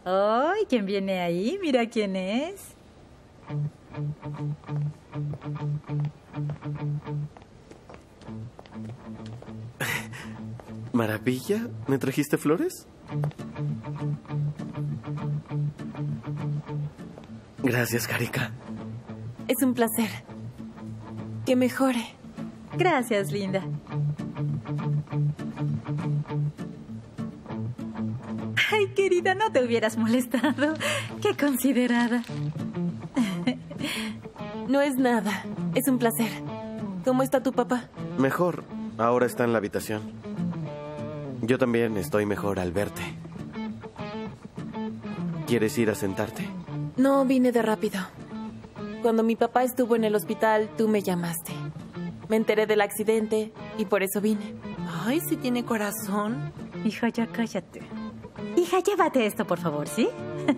¡Ay! ¿Quién viene ahí? Mira quién es. ¿Maravilla? ¿Me trajiste flores? Gracias, Harika. Es un placer. Que mejore. Gracias, linda. Ay, querida, no te hubieras molestado. Qué considerada. No es nada. Es un placer. ¿Cómo está tu papá? Mejor. Ahora está en la habitación. Yo también estoy mejor al verte. ¿Quieres ir a sentarte? No, vine de rápido. Cuando mi papá estuvo en el hospital, tú me llamaste. Me enteré del accidente y por eso vine. Ay, sí tiene corazón. Hija, ya cállate. Hija, llévate esto, por favor, ¿sí?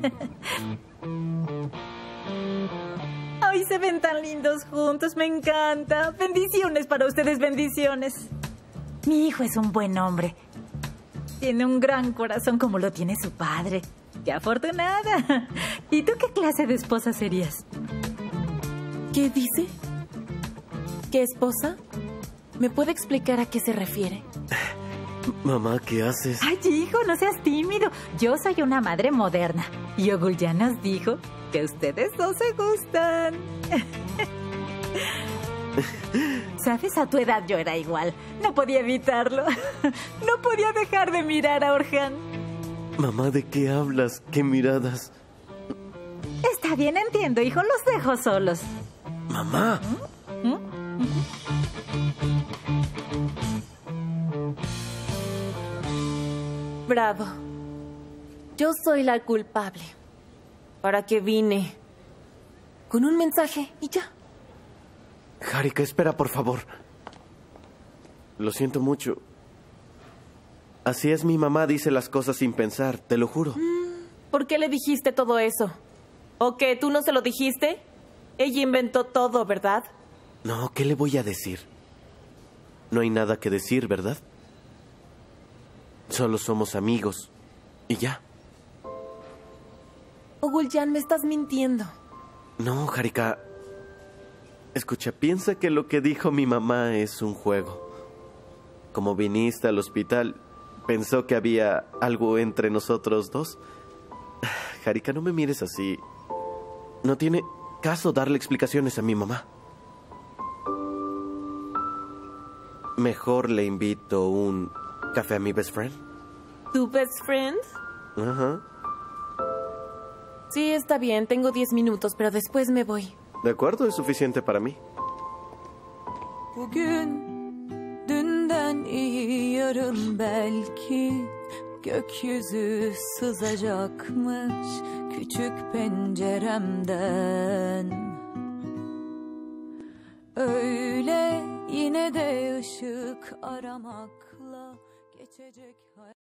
Ay, se ven tan lindos juntos, me encanta. Bendiciones para ustedes, bendiciones. Mi hijo es un buen hombre. Tiene un gran corazón como lo tiene su padre. ¡Qué afortunada! ¿Y tú qué clase de esposa serías? ¿Qué dice? ¿Qué esposa? ¿Me puede explicar a qué se refiere? Mamá, ¿qué haces? Ay, hijo, no seas tímido. Yo soy una madre moderna. Y Ogul ya nos dijo que ustedes dos se gustan. ¿Sabes? A tu edad yo era igual. No podía evitarlo. No podía dejar de mirar a Orhan. Mamá, ¿de qué hablas? ¿Qué miradas? Está bien, entiendo, hijo. Los dejo solos. Mamá. Bravo. Yo soy la culpable. ¿Para qué vine? Con un mensaje y ya. Harika, espera, por favor. Lo siento mucho. Así es, mi mamá dice las cosas sin pensar, te lo juro. ¿Por qué le dijiste todo eso? ¿O qué? ¿Tú no se lo dijiste? Ella inventó todo, ¿verdad? No, ¿qué le voy a decir? No hay nada que decir, ¿verdad? Solo somos amigos. Y ya. Oguljan, me estás mintiendo. No, Harika. Escucha, piensa que lo que dijo mi mamá es un juego. Como viniste al hospital, pensó que había algo entre nosotros dos. Harika, no me mires así. No tiene caso darle explicaciones a mi mamá. Mejor le invito un café a mi best friend. ¿Tu best friend? Ajá. Sí, está bien. Tengo 10 minutos, pero después me voy. De acuerdo, es suficiente para mí. Bugün dünden iyi yarın belki gökyüzü sızacakmış küçük penceremden. Öyle yine de ışık aramakla geçecek hayat.